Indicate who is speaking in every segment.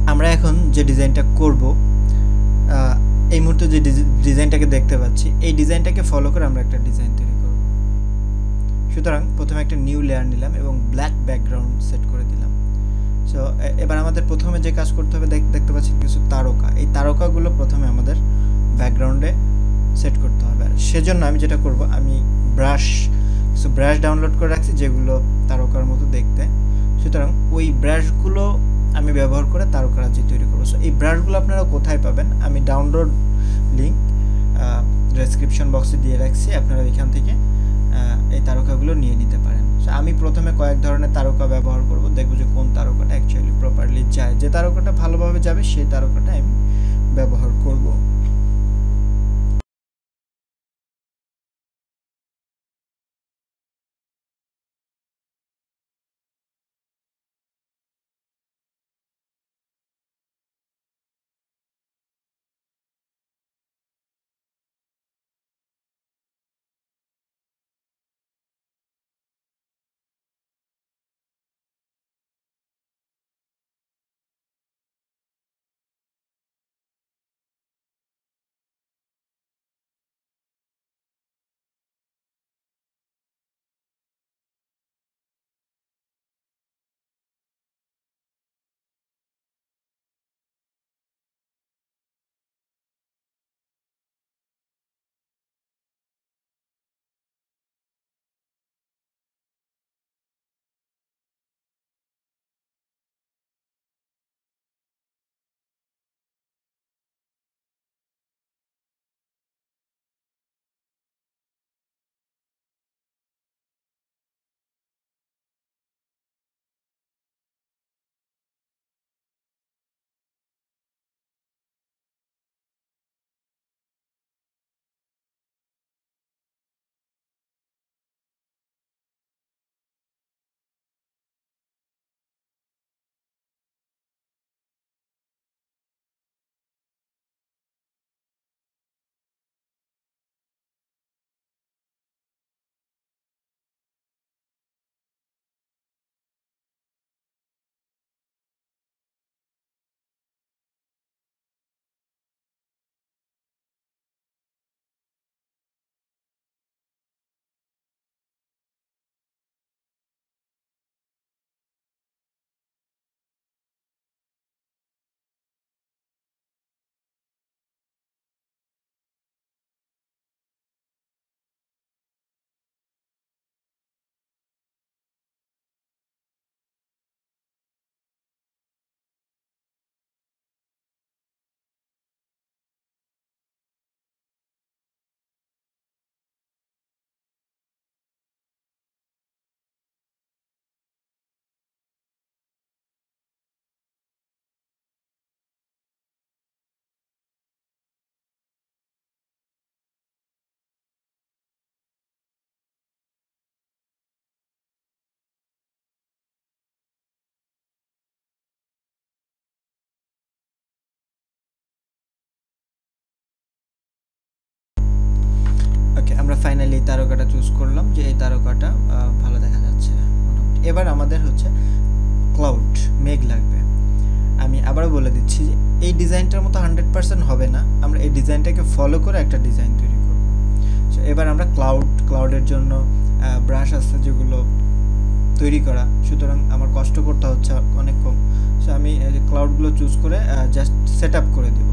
Speaker 1: আমরা এখন যে ডিজাইনটা করব, এই মুহূর্তে যে ডিজাইনটাকে দেখতে পাচ্ছি, এই ডিজাইনটাকে ফলো করে আমরা একটা ডিজাইন তৈরি করব। সুতরাং প্রথমে একটা নিউ লেয়ার নিলাম এবং ব্ল্যাক ব্যাকগ্রাউন্ড সেট করে দিলাম। সো এবার আমাদের প্রথমে যে কাজ করতে হবে, দেখতে পাচ্ছি কিছু তারকা, এই তারকাগুলো প্রথমে আমাদের ব্যাকগ্রাউন্ডে সেট করতে হবে। সেজন্য আমি যেটা করব, আমি কিছু ব্রাশ ডাউনলোড করে রাখছি যেগুলো তারকার মতো দেখতে। সুতরাং ওই ব্রাশগুলো আমি ব্যবহার করে তারকারাজি তৈরি করবো। সো এই ব্রাশগুলো আপনারা কোথায় পাবেন, আমি ডাউনলোড লিঙ্ক ডেসক্রিপশন বক্সে দিয়ে রাখছি, আপনারা এখান থেকে এই তারকাগুলো নিয়ে নিতে পারেন। সো আমি প্রথমে কয়েক ধরনের তারকা ব্যবহার করব, দেখব যে কোন তারকাটা অ্যাকচুয়ালি প্রপারলি যায়, যে তারকাটা ভালোভাবে যাবে সেই তারকাটা আমি ব্যবহার করব। ওকে, আমরা ফাইনালি এই তারকাটা চুজ করলাম, যে এই তারকাটা ভালো দেখা যাচ্ছে মোটামুটি। এবার আমাদের হচ্ছে ক্লাউড, মেঘ লাগবে। আমি আবারও বলে দিচ্ছি যে এই ডিজাইনটার মতো 100% হবে না, আমরা এই ডিজাইনটাকে ফলো করে একটা ডিজাইন তৈরি করব। সো এবার আমরা ক্লাউডের জন্য ব্রাশ আছে যেগুলো তৈরি করা, সুতরাং আমার কষ্ট করতে হচ্ছে অনেক কম। সো আমি ক্লাউডগুলো চুজ করে জাস্ট সেট আপ করে দেব।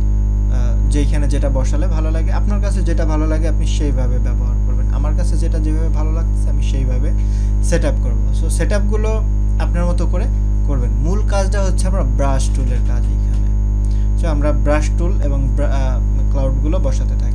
Speaker 1: যেইখানে যেটা বসালে ভালো লাগে, আপনার কাছে যেটা ভালো লাগে আপনি সেইভাবে ব্যবহার করবেন। আমার কাছে যেটা যেভাবে ভালো লাগছে আমি সেইভাবে সেট আপ করবো। সো সেট আপগুলো আপনার মতো করে করবেন। মূল কাজটা হচ্ছে আমরা ব্রাশ টুলের কাজ এইখানে। সো আমরা ব্রাশ টুল এবং ক্লাউডগুলো বসাতে থাকি।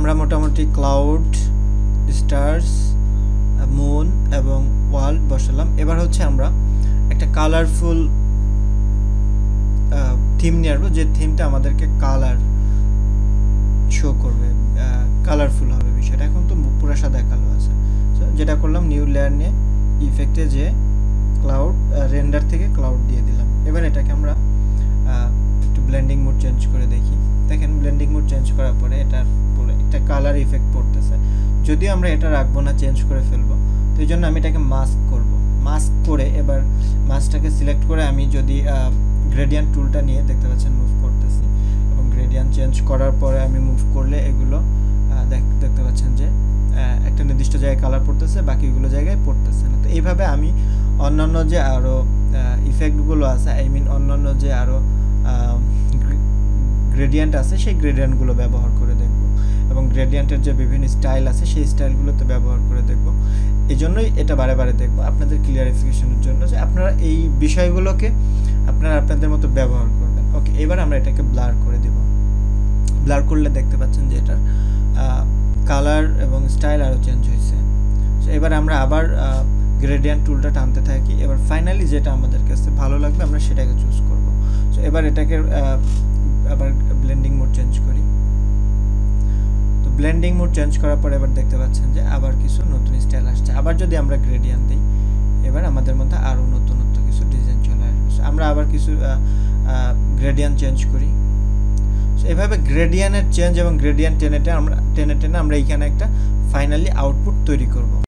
Speaker 1: আমরা মোটামুটি ক্লাউড, স্টার্স, মুন এবং ওয়ার্ল্ড বসালাম। এবার হচ্ছে আমরা একটা কালারফুল থিম নিয়ে আসবো, যে থিমটা আমাদেরকে কালার শো করবে, কালারফুল হবে বিষয়টা। এখন তো পুরো সাদা কালো আছে। যেটা করলাম, নিউ লেয়ার নিয়ে ইফেক্টে যে ক্লাউড, রেন্ডার থেকে ক্লাউড দিয়ে দিলাম। এবার এটাকে আমরা একটু ব্লেন্ডিং মোড চেঞ্জ করে দেখি। দেখেন ব্লেন্ডিং মোড চেঞ্জ করার পরে এটার পুরো একটা কালার ইফেক্ট পড়তেছে। যদিও আমরা এটা রাখবো না, চেঞ্জ করে ফেলবো, তো এই জন্য আমি এটাকে মাস্ক করব। মাস্ক করে এবার মাস্কটাকে সিলেক্ট করে আমি যদি গ্রেডিয়েন্ট টুলটা নিয়ে দেখতে পাচ্ছেন মুভ করতেছি, এবং গ্রেডিয়েন্ট চেঞ্জ করার পরে আমি মুভ করলে এগুলো দেখতে পাচ্ছেন যে একটা নির্দিষ্ট জায়গায় কালার পড়তেছে, বাকিগুলো জায়গায় পড়তেছে না। তো এইভাবে আমি অন্যান্য যে আরও ইফেক্টগুলো আছে, আই মিন অন্যান্য যে আরও গ্রেডিয়েন্ট আছে, সেই গ্রেডিয়েন্টগুলো ব্যবহার করে দেখব, এবং গ্রেডিয়েন্টের যে বিভিন্ন স্টাইল আছে সেই স্টাইলগুলোতে ব্যবহার করে দেখব। এই জন্যই এটা বারে বারে দেখব, আপনাদের ক্লিয়ারিফিকেশনের জন্য, যে আপনারা এই বিষয়গুলোকে আপনারা আপনাদের মতো ব্যবহার করবেন। ওকে, এবার আমরা এটাকে ব্লার করে দেব। ব্লার করলে দেখতে পাচ্ছেন যে এটার কালার এবং স্টাইল আরও চেঞ্জ হয়েছে। সো এবার আমরা আবার গ্রেডিয়েন্ট টুলটা টানতে থাকি। এবার ফাইনালি যেটা আমাদের কাছে ভালো লাগবে আমরা সেটাকে চুজ করব। সো এবার এটাকে আবার ব্লেন্ডিং মোড চেঞ্জ করি। তো ব্লেন্ডিং মোড চেঞ্জ করার পর এবার দেখতে পাচ্ছেন যে আবার কিছু নতুন স্টাইল আসছে। আবার যদি আমরা গ্রেডিয়েন্ট দিই, এবার আমাদের মধ্যে আরও নতুনত্ব কিছু ডিজাইন চলে আসবে। আমরা আবার কিছু গ্রেডিয়েন্ট চেঞ্জ করি। সো এভাবে গ্রেডিয়েন্টের চেঞ্জ এবং গ্রেডিয়েন্ট টেনে টেনে আমরা এইখানে একটা ফাইনালি আউটপুট তৈরি করব।